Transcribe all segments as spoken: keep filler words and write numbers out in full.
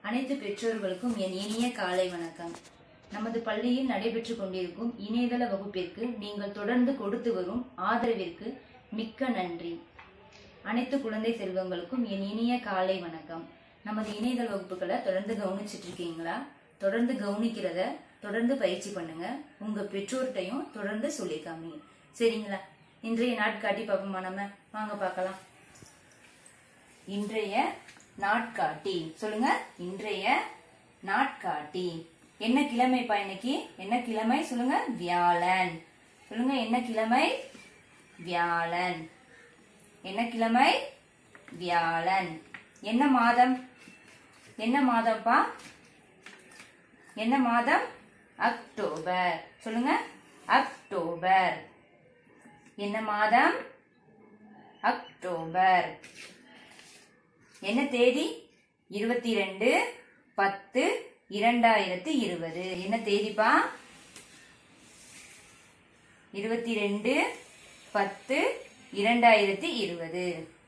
அனைத்து பெற்றோர்களுக்கும் என் இனிய காலை வணக்கம். நமது பள்ளியில் நடைபெற்றுக் கொண்டிருக்கும் இணையதள வகுப்பிற்கு நீங்கள் தொடர்ந்து கொடுத்து வரும் ஆதரவிற்கு மிக்க நன்றி. அனைத்து குழந்தை செல்வங்களுக்கும் என் இனிய காலை வணக்கம். நமது இணையதள வகுப்புகளை தொடர்ந்து கவனிச்சிட்டு இருக்கீங்களா? தொடர்ந்து கவனிக்கிறத தொடர்ந்து பயிற்சி பண்ணுங்க. உங்க பெற்றோர்கிட்டையும் தொடர்ந்து சொல்லிக்காமீங்க, சரிங்களா? இன்றைய நாட்காட்டி பார்ப்போமா? நம்ம வாங்க பார்க்கலாம். இன்றைய நாட்காட்டி சொல்லுங்க. இன்றைய நாட்காட்டி என்ன கிழமைப்பா? இன்னைக்கு என்ன கிழமை சொல்லுங்க? வியாழன். சொல்லுங்க, என்ன கிழமை? வியாழன். என்ன கிழமை? வியாழன். என்ன மாதம்? என்ன மாதம்ப்பா? என்ன மாதம்? அக்டோபர். சொல்லுங்க, அக்டோபர். என்ன மாதம்? அக்டோபர். என்ன தேதி? இருபத்தி ரெண்டு பத்து இரண்டாயிரத்தி இருபது. என்ன தேதிப்பா? இருபத்தி ரெண்டு பத்து இரண்டாயிரத்தி இருபது.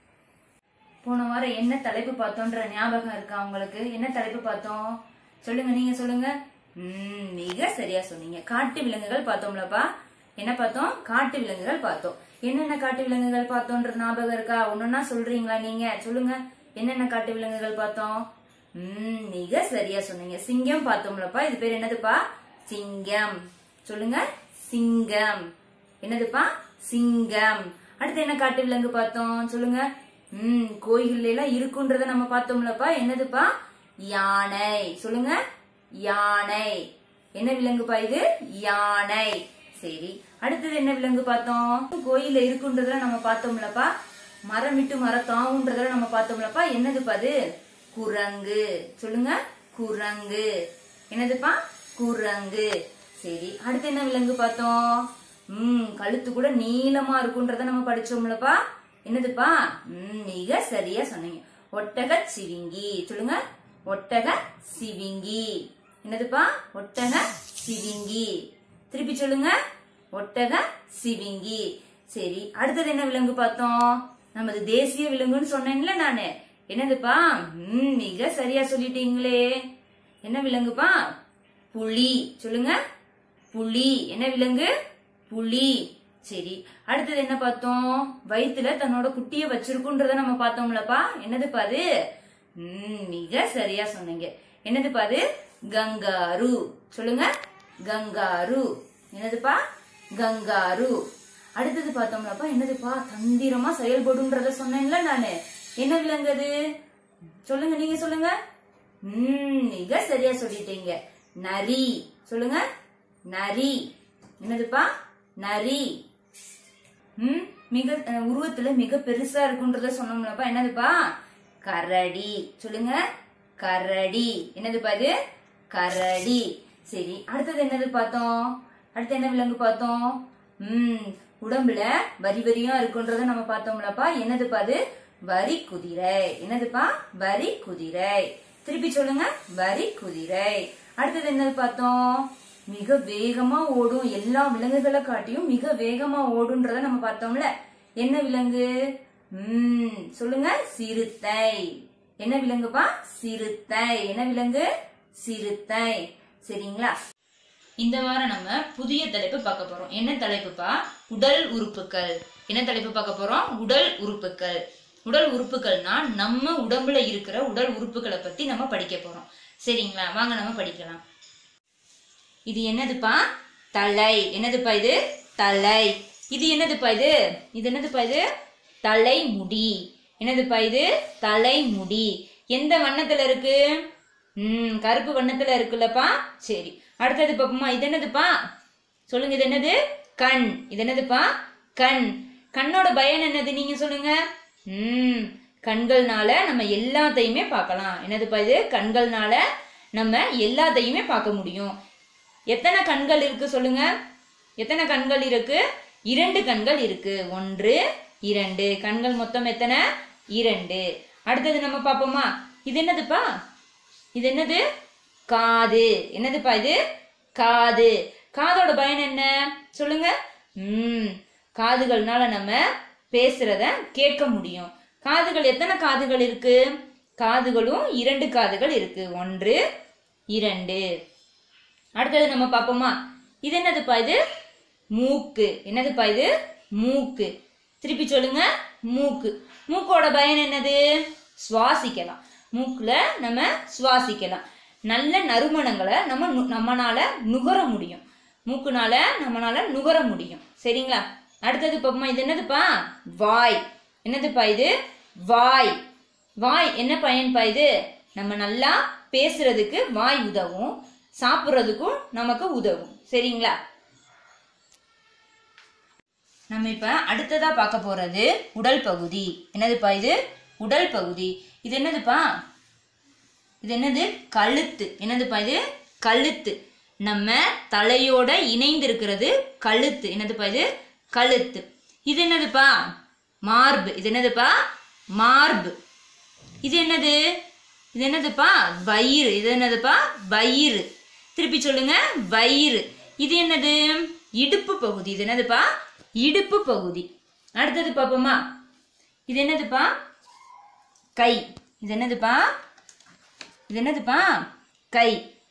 போன வாரம் என்ன தலைப்பு பார்த்தோன்ற ஞாபகம் இருக்கா உங்களுக்கு? என்ன தலைப்பு பார்த்தோம் சொல்லுங்க, நீங்க சொல்லுங்க. உம் மிக சரியா சொன்னீங்க. காட்டு விலங்குகள் பார்த்தோம்லப்பா. என்ன பார்த்தோம்? காட்டு விலங்குகள் பார்த்தோம். என்னென்ன காட்டு விலங்குகள் பார்த்தோன்ற ஞாபகம் இருக்கா? ஒன்னொன்னா சொல்றீங்களா? நீங்க சொல்லுங்க, என்னென்ன காட்டு விலங்குகள் பார்த்தோம்? உம் மிக சரியா சொன்னீங்க. சிங்கம் பார்த்தோம்லப்பா. இது பேர் என்னதுப்பா? சிங்கம். சொல்லுங்க, சிங்கம். என்னதுப்பா? சிங்கம். அடுத்து என்ன காட்டு விலங்கு பார்த்தோம் சொல்லுங்க. உம் கோயில்ல எல்லாம் இருக்குன்றத நம்ம பார்த்தோம்லப்பா. என்னதுப்பா? யானை. சொல்லுங்க, யானை. என்ன விலங்குப்பா இது? யானை. சரி, அடுத்தது என்ன விலங்கு பார்த்தோம்? கோயில்ல இருக்குன்றத நம்ம பார்த்தோம்லப்பா. மரம் விட்டு மரம் தாவுன்றத நம்ம பார்த்தோம்லப்பா. என்னதுப்பா அது? குரங்கு. சொல்லுங்க, குரங்கு. என்னதுப்பா? குரங்கு. சரி, அடுத்து என்ன விலங்கு பார்த்தோம்? உம் கழுத்து கூட நீளமா இருக்குன்றத நம்ம படிச்சோம்லப்பா. என்னதுப்பா? உம் மிக சரியா சொன்னீங்க. ஒட்டக சிவிங்கி. சொல்லுங்க, ஒட்டக சிவிங்கி. என்னதுப்பா? ஒட்டக சிவிங்கி. திருப்பி சொல்லுங்க, ஒட்டக சிவிங்கி. சரி, அடுத்தது என்ன விலங்கு பார்த்தோம்? நமது தேசிய விலங்குன்னு சொன்னேன்ல நானு. என்னதுப்பா? உம் மிக சரியா சொல்லிட்டீங்களே. என்ன விலங்குப்பா? புலி. சொல்லுங்க, புலி. என்ன விலங்கு? புலி. சரி, அடுத்தது என்ன பார்த்தோம்? வயிற்றுல தன்னோட குட்டிய வச்சிருக்குன்றத நம்ம பார்த்தோம்லப்பா. என்னதுப்பா அது? உம் மிக சரியா சொன்னீங்க. என்னதுப்பா அது? கங்காரு. சொல்லுங்க, கங்காரு. என்னதுப்பா? கங்காரு. அடுத்தது பார்த்தோம்லப்பா. என்னதுப்பா? தந்திரமா செயல்படுன்றத சொன்னேன்ல நானு. என்ன விலங்கு அது? சொல்லுங்க, நீங்க சொல்லுங்க. உம் மிக சரியா சொல்லிட்டீங்க. நரி. சொல்லுங்க, நரி. என்னதுப்பா? நரி. உம் மிக உருவத்துல மிக பெருசா இருக்குன்றத சொன்னோம்லப்பா. என்னதுப்பா? கரடி. சொல்லுங்க, கரடி. என்னதுப்பா இது? கரடி. சரி, அடுத்தது என்னது பார்த்தோம்? அடுத்து என்ன விலங்கு பார்த்தோம்? உம் உடம்புல வரி வரியா இருக்குன்றத நம்ம பார்த்தோம்லப்பா. என்னதுப்பா அது? வரி குதிரை. என்னதுப்பா? வரி குதிரை. திருப்பி சொல்லுங்க, வரி குதிரை. அடுத்தது என்னது பார்த்தோம்? மிக வேகமா ஓடும். எல்லா விலங்குகளை காட்டியும் மிக வேகமா ஓடுன்றத நம்ம பார்த்தோம்ல. என்ன விலங்கு? உம் சொல்லுங்க, சிறுத்தை. என்ன விலங்குப்பா? சிறுத்தை. என்ன விலங்கு? சிறுத்தை. சரிங்களா? இந்த வாரம் நம்ம புதிய தலைப்பு பார்க்க போறோம். என்ன தலைப்புப்பா? உடல் உறுப்புகள். என்ன தலைப்பு பார்க்க போறோம்? உடல் உறுப்புகள். உடல் உறுப்புகள்னா நம்ம உடம்புல இருக்கிற உடல் உறுப்புகளை பத்தி நம்ம படிக்க போறோம். சரிங்களா? வாங்க நம்ம படிக்கலாம். இது என்னதுப்பா? தலை. என்னதுப்பா இது? தலை. இது என்னதுப்பா இது? இது என்னதுப்பா இது? தலைமுடி. என்னதுப்பா இது? தலைமுடி. எந்த வண்ணத்துல இருக்கு? உம் கருப்பு வண்ணத்துல இருக்குல்லப்பா. சரி, அடுத்தது பாப்போமா. இது என்னதுப்பா? சொல்லுங்க, இது என்னது? கண். இது என்னதுப்பா? கண். கண்ணோட பயன் என்னது? நீங்க சொல்லுங்க. உம் கண்கள்னால நம்ம எல்லாத்தையுமே பார்க்கலாம். என்னதுப்பா இது? கண்கள்னால நம்ம எல்லாத்தையுமே பார்க்க முடியும். எத்தனை கண்கள் இருக்கு சொல்லுங்க? எத்தனை கண்கள் இருக்கு? இரண்டு கண்கள் இருக்கு. ஒன்று இரண்டு கண்கள். மொத்தம் எத்தனை? இரண்டு. அடுத்தது நம்ம பார்ப்போமா. இது என்னதுப்பா? இது என்னது? காது. என்னதுப்பா இது? காது. காதோட பயன் என்ன சொல்லுங்க? உம் காதுகள்னால நம்ம பேசுறத கேட்க முடியும். காதுகள் எத்தனை காதுகள் இருக்கு? காதுகளும் இரண்டு காதுகள் இருக்கு. ஒன்று இரண்டு. அடுத்தது நம்ம பார்ப்போமா? இது என்னதுப்பா? இது மூக்கு. என்னதுப்பா இது? மூக்கு. திருப்பி சொல்லுங்க. மூக்கு. மூக்கோட பயன் என்னது? சுவாசிக்கலாம். மூக்குல நம்ம சுவாசிக்கலாம். நல்ல நறுமணங்களை நம்ம நம்மனால நுகர முடியும். மூக்குனால நம்மனால நுகர முடியும். சரிங்களா? அடுத்தது பார்ப்போமா? இது என்னதுப்பா? வாய். என்னதுப்பா இது? வாய். வாய் என்ன பயன்பா? இது நம்ம நல்லா பேசுறதுக்கு வாய் உதவும், சாப்பிட்றதுக்கும் நமக்கு உதவும். சரிங்களா? நம்ம இப்ப அடுத்ததா பார்க்க போறது உடல் பகுதி. என்னதுப்பா இது? உடல் பகுதி. இது என்னதுப்பா? இது என்னது? கழுத்து. என்னதுப்பா இது? கழுத்து. நம்ம தலையோட இணைந்து இருக்கிறது கழுத்து. என்னதுப்பா இது? கழுத்து. இது என்னதுப்பா? மார்பு. இது என்னதுப்பா? மார்பு. இது என்னது? இது என்னதுப்பா? வயிறு. இது என்னதுப்பா? வயிறு. திருப்பி சொல்லுங்க. வயிறு. இது என்னது? இடுப்பு பகுதி. இது என்னதுப்பா? இடுப்பு பகுதி. அடுத்தது பார்ப்போமா? இது என்னதுப்பா? கை. இது என்னதுப்பா? இது என்னதுப்பா? கை.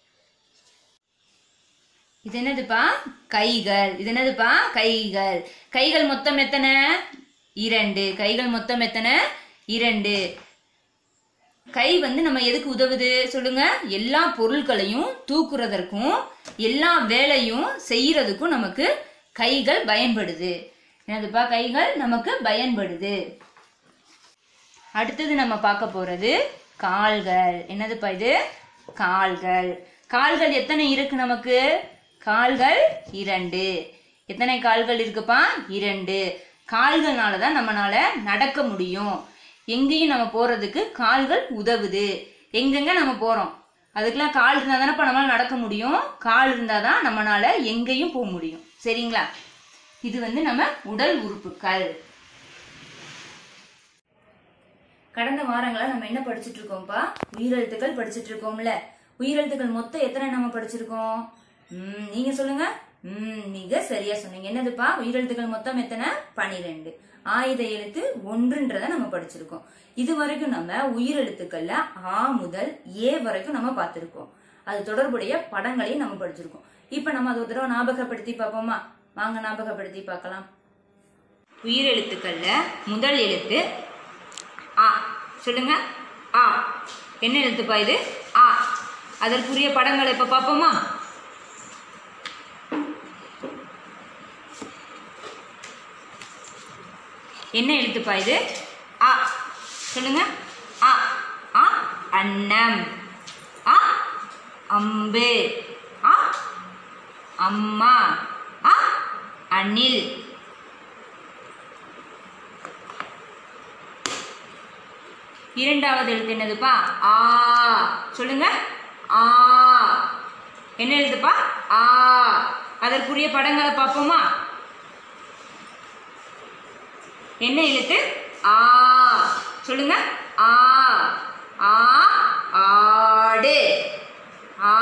இது என்னதுப்பா? கைகள். இது என்னதுப்பா? கைகள். கைகள் மொத்தம் எத்தனை? இரண்டு. கைகள் மொத்தம் எத்தனை? இரண்டு. கை வந்து நம்ம எதுக்கு உதவுது சொல்லுங்க? எல்லா பொருட்களையும் தூக்குறதற்கும் எல்லா வேலையும் செய்யறதுக்கும் நமக்கு கைகள் பயன்படுது. என்னதுப்பா? கைகள் நமக்கு பயன்படுது. அடுத்தது நம்ம பார்க்க போறது கால்கள். என்னதுப்பா இது? கால்கள். கால்கள் எத்தனை இருக்கு நமக்கு? கால்கள் இரண்டு. எத்தனை கால்கள் இருக்குப்பா? இரண்டு. கால்கள்னால தான் நம்மளால நடக்க முடியும். எங்கேயும் நம்ம போறதுக்கு கால்கள் உதவுது. எங்கெங்க நம்ம போறோம் அதுக்கெல்லாம் கால் இருந்தா தானப்பா நம்மளால நடக்க முடியும். கால் இருந்தாதான் நம்மளால எங்கேயும் போக முடியும். சரிங்களா? இது வந்து நம்ம உடல் உறுப்புகள். கடந்த வாரங்களா நம்ம என்ன படிச்சுட்டு இருக்கோம்ப்பா? உயிரெழுத்துக்கள் படிச்சுட்டு இருக்கோம்ல. உயிரெழுத்துக்கள் மொத்தம் எத்தனை நம்ம படிச்சிருக்கோம்? உம் நீங்க சொல்லுங்க. உம் மிக சரியா சொன்னீங்க. என்னதுப்பா? உயிரெழுத்துக்கள் மொத்தம் எத்தனை? பனிரெண்டு. ஆயுத எழுத்து ஒன்றுன்றத நம்ம படிச்சிருக்கோம். இது வரைக்கும் நம்ம உயிரெழுத்துக்கள்ல ஆ முதல் ஏ வரைக்கும் நம்ம பார்த்திருக்கோம். அது தொடர்புடைய படங்களையும் நம்ம படிச்சிருக்கோம். இப்ப நம்ம அது ஒரு தடவை ஞாபகப்படுத்தி பார்ப்போமா? வாங்க ஞாபகப்படுத்தி பார்க்கலாம். உயிரெழுத்துக்கள்ல முதல் எழுத்து ஆ. சொல்லுங்க. ஆ. என்ன எழுத்துப்பா இது? ஆ. அதற்குரிய படங்களை இப்ப பார்ப்போமா? என்ன எழுத்துப்பா இது? ஆ. சொல்லுங்க. ஆ. ஆ அன்னம். ஆ அம்பு. ஆ அம்மா. ஆ அணில். இரண்டாவது எழுத்து என்னதுப்பா? ஆ. சொல்லுங்க. ஆ. என்ன எழுத்துப்பா? ஆ. அதற்குரிய படங்களை பார்ப்போமா? என்ன எழுத்து? ஆ. சொல்லுங்க. ஆ. ஆ ஆடு. ஆ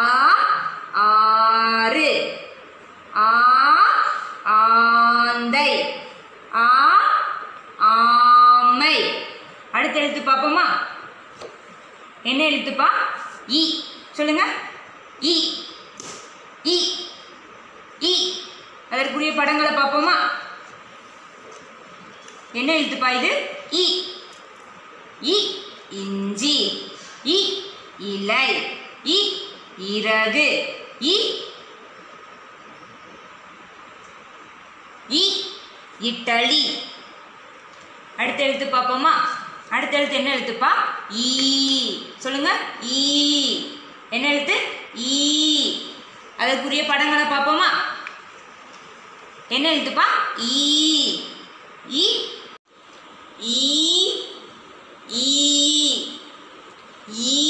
ஆறு. ஆ ஆந்தை. ஆ ஆமை. அடுத்த எழுத்து பார்ப்போமா? என்ன எழுத்துப்பா? இ. சொல்லுங்க. இ. இ. இ. அதற்குரிய படங்களை பார்ப்போமா? என்ன எழுத்துப்பா இது? இ. இ இஞ்சி. இ இலை. இ இறகு. இ இ இட்டலி. அடுத்த எழுத்து பார்ப்போமா? அடுத்த எழுத்து என்ன எழுத்துப்பா? ஈ. சொல்லுங்க. ஈ. என்ன எழுத்து? ஈ. அதற்குரிய படங்களை பார்ப்போமா? என்ன எழுத்துப்பா? ஈ. ஈ ஈ ஈ ஈ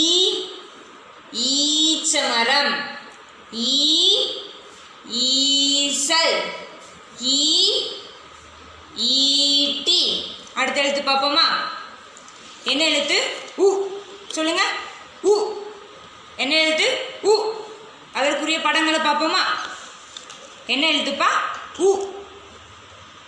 ஈச்சமரம். ஈ ஈசல். ஈ ஈட்டி. அடுத்த எழுத்து பார்ப்போமா? என்ன எழுத்து? உ. சொல்லுங்க. உ. என்ன எழுத்து? உ. அதற்குரிய படங்களை பார்ப்போமா? என்ன எழுத்துப்பா? உ.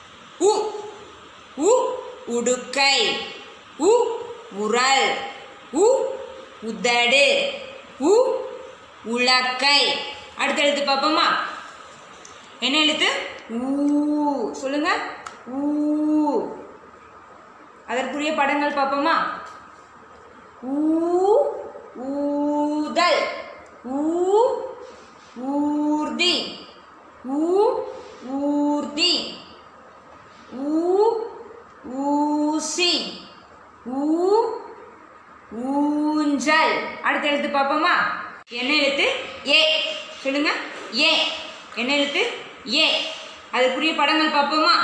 உ. உ உடுக்கை. உ உரல். உ உதடு. உ உலக்கை. அடுத்த எழுத்து பார்ப்போமா? என்ன எழுத்து? ஊ. சொல்லுங்க. ஊ. அதற்குரிய படங்கள் பார்ப்போமா? ஊ ஊதல். ஊ ஊர்தி. ஊ ஊர்தி. ஊ ஊசி. ஊ ஊஞ்சல். அடுத்த எழுத்து பார்ப்போமா? என்ன எழுத்து? ஏ. சொல்லுங்க. ஏ. என்ன எழுத்து? ஏ. அதற்குரிய படங்கள் பார்ப்போமா?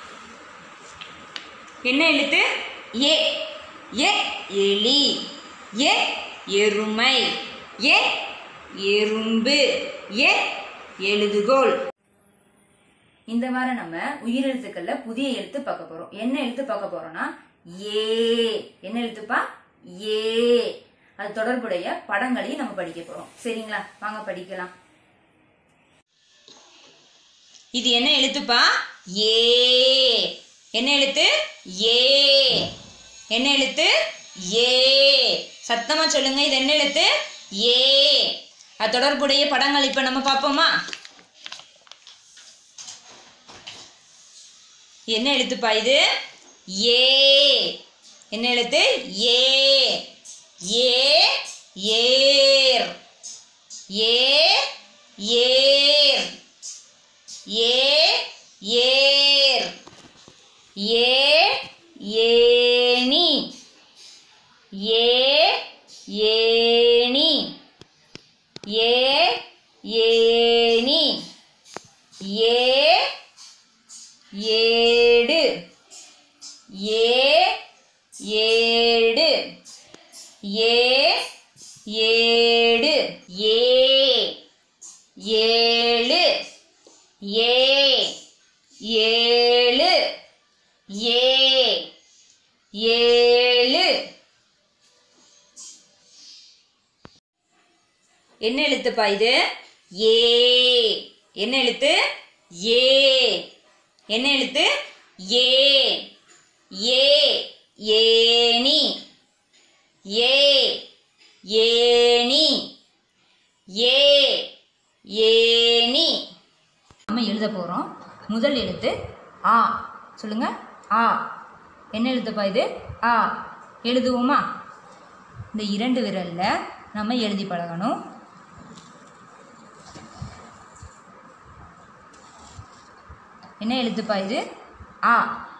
என்ன எழுத்து? ஏ. ஏ எலி. ஏ எருமை. ஏ எறும்பு. ஏ எழுதுகோல். இந்த வாரம் நம்ம உயிரெழுத்துக்கள்ல புதிய எழுத்து பார்க்க போறோம். என்ன எழுத்து பார்க்க போறோம்னா ஏ. என்ன எழுத்துப்பா? ஏ. அது தொடர்புடைய படங்களையும் நம்ம படிக்க போறோம். சரிங்களா? வாங்க படிக்கலாம். இது என்ன எழுத்துப்பா? ஏ. என்ன எழுத்து? ஏ. என்ன எழுத்து? ஏ. சத்தமா சொல்லுங்க. இது என்ன எழுத்து? ஏ. அது தொடர்புடைய படங்கள் இப்ப நம்ம பார்ப்போமா? என்ன எழுத்துப்பா இது? ஏ. என்ன எழுத்து? ஏ. ஏ ஏர். ஏ ஏர். ஏ ஏர். ஏ ஏணி. ஏ ஏணி. ஏ ஏணி. ஏ ஏடு. ஏ ஏடு. ஏ ஏடு. ஏ ஏழு. ஏ ஏழு. ஏ ஏழு. என்ன எழுத்துப்பா இது? ஏ. என்ன எழுத்து? ஏ. என்ன எழுத்து? ஏ. ஏ ஏணி. ஏ ஏணி. ஏ ஏணி. நம்ம எழுத போறோம். முதல் எழுத்து ஆ. சொல்லுங்க. ஆ. என்ன எழுத்துப்பா இது? ஆ. எழுதுவோமா? இந்த இரண்டு விரல்ல நம்ம எழுதி பழகணும். என்ன எழுத்துப்பா இது? ஆ.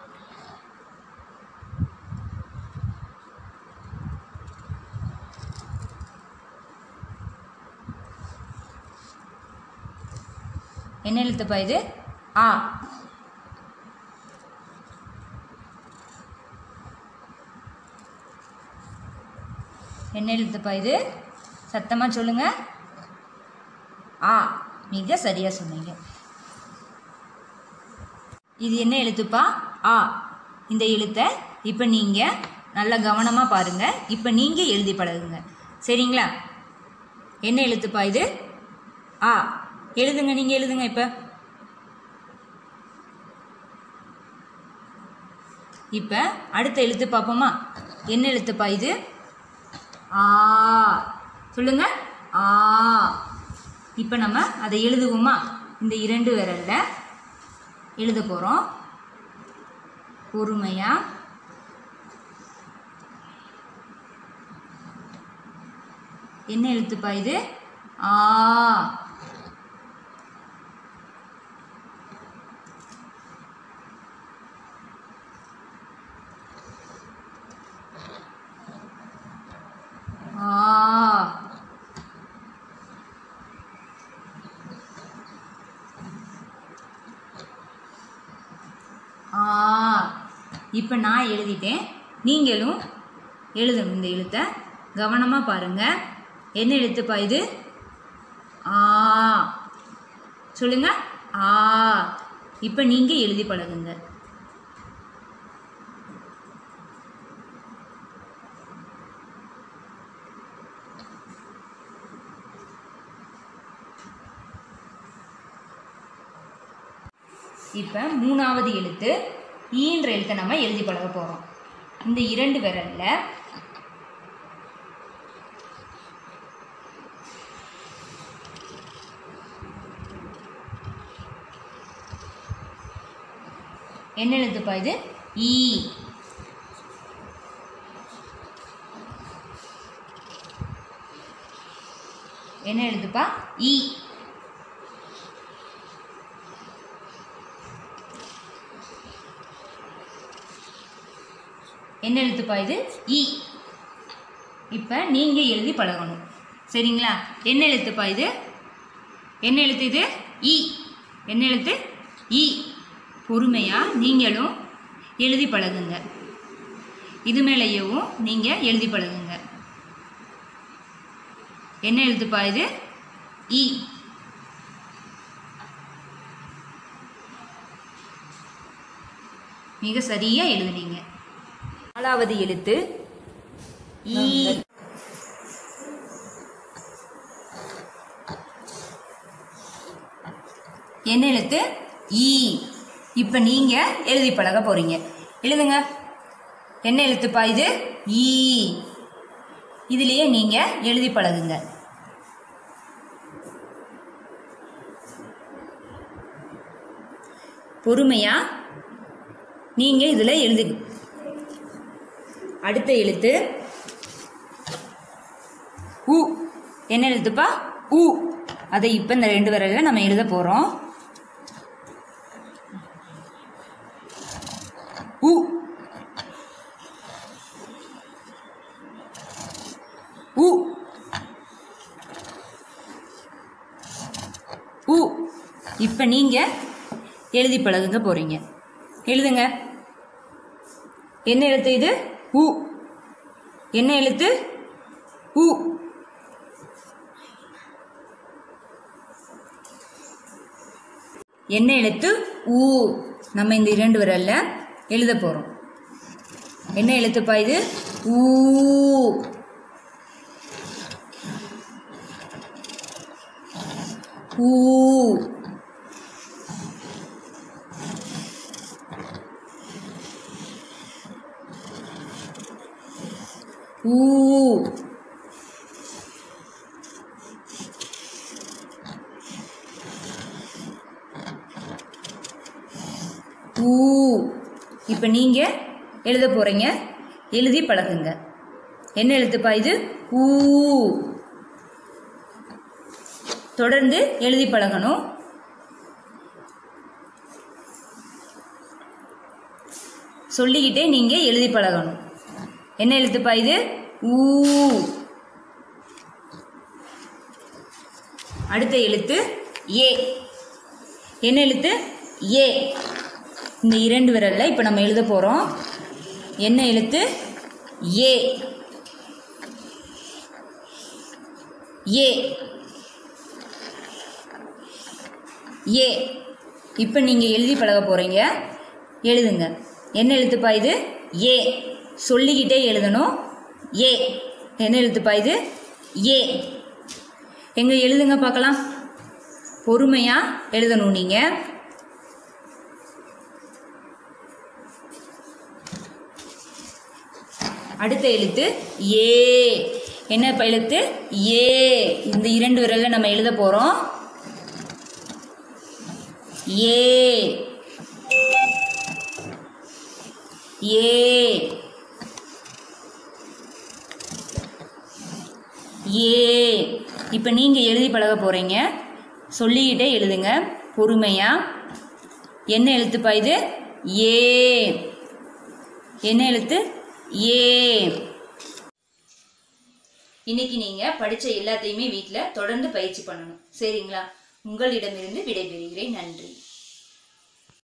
என்ன எழுத்துப்பா இது? ஆ. என்ன எழுத்துப்பா இது? சத்தமா சொல்லுங்க. ஆ. மிக சரியா சொன்னீங்க. இது என்ன எழுத்துப்பா? ஆ. இந்த எழுத்தை இப்போ நீங்க நல்லா கவனமா பாருங்க. இப்போ நீங்க எழுதி பழகுங்க. சரிங்களா? என்ன எழுத்துப்பா இது? ஆ. எழுதுங்க. நீங்க எழுதுங்க. இப்ப இப்ப அடுத்த எழுத்து பார்ப்போமா? என்ன எழுத்துப்பா இது? ஆ. சொல்லுங்க. ஆ. இப்ப நம்ம அதை எழுதுவோமா? இந்த இரண்டு விரல்ல எழுத போறோம். பொறுமையா. என்ன எழுத்துப்பா இது? ஆ. ஆ. இப்போ நான் எழுதிட்டேன். நீங்களும் எழுதணும். இந்த எழுத்தை கவனமாக பாருங்கள். என்ன எழுத்துப்பா இது? ஆ. சொல்லுங்க. ஆ. இப்போ நீங்கள் எழுதி பழகுங்க. இப்போ மூணாவது எழுத்து ஈன்ற எழுத்தை நம்ம எழுதி பழக போகிறோம். இந்த இரண்டு விரலில் என்ன எழுத்துப்பா இது? ஈ. என்ன எழுத்துப்பா? ஈ. என்ன எழுத்துப்பா இது? ஈ. இப்போ நீங்கள் எழுதி பழகணும், சரிங்களா? என்ன எழுத்துப்பா இது? என்ன எழுத்து இது? ஈ. என்ன எழுத்து? ஈ. பொறுமையாக நீங்களும் எழுதி பழகுங்க. இது மேலேயும் நீங்கள் எழுதி பழகுங்க. என்ன எழுத்துப்பா இது? ஈ. மிக சரியா எழுதுனீங்க. நாலாவது எழுத்து ஈ. என்ன எழுத்து? ஈ. இப்ப நீங்க எழுதி பழக போறீங்க. எழுதுங்க. என்ன எழுத்துப்பா இது? ஈ. இதுலயே நீங்க எழுதி பழகுங்க. பொறுமையா நீங்க இதுல எழுதி. அடுத்த எழுத்து உ. என்ன எழுத்துப்பா? உ. அதை இப்ப இந்த ரெண்டு விரல்ல நம்ம எழுத போறோம். உ. உ. உ. இப்ப நீங்க எழுதி பழகுங்க போறீங்க. எழுதுங்க. என்ன எழுத்து இது? உ. என்ன எழுத்து? உ. என்ன எழுத்து? ஊ. நம்ம இந்த இரண்டு விரல்ல எழுத போறோம். என்ன எழுத்துப்பா இது? ஊ. ஊ. ஊ. ஊ. இப்ப நீங்க எழுத போறீங்க. எழுதி பழகுங்க. என்ன எழுத்துப்பா இது? ஊ. தொடர்ந்து எழுதி பழகணும். சொல்லிக்கிட்டே நீங்க எழுதி பழகணும். என்ன எழுத்துப்பா இது? ஊ. அடுத்த எழுத்து ஏ. என்ன எழுத்து? ஏ. இந்த இரண்டு விரல்ல இப்ப நம்ம எழுத போறோம். என்ன எழுத்து? ஏ. ஏ. ஏ. இப்ப நீங்க எழுதி பழக போறீங்க. எழுதுங்க. என்ன எழுத்துப்பா இது? ஏ. சொல்லிக்கிட்டே எழுதணும். ஏ. என்ன எழுத்துப்பா இது? ஏ. எங்க எழுதுங்க பார்க்கலாம். பொறுமையா எழுதணும் நீங்க. அடுத்த எழுத்து ஏ. என்ன எழுத்து? ஏ. இந்த இரண்டு விரல்ல நம்ம எழுத போறோம். ஏ. ஏ. ஏ. இப்ப நீங்க எழுதி பழக போறீங்க. சொல்லிக்கிட்டே எழுதுங்க பொறுமையா. என்ன எழுத்துப்பா இது? ஏ. என்ன எழுத்து? ஏ. இன்னைக்கு நீங்க படிச்ச எல்லாத்தையுமே வீட்டில் தொடர்ந்து பயிற்சி பண்ணணும், சரிங்களா? உங்களிடமிருந்து விடைபெறுகிறேன். நன்றி.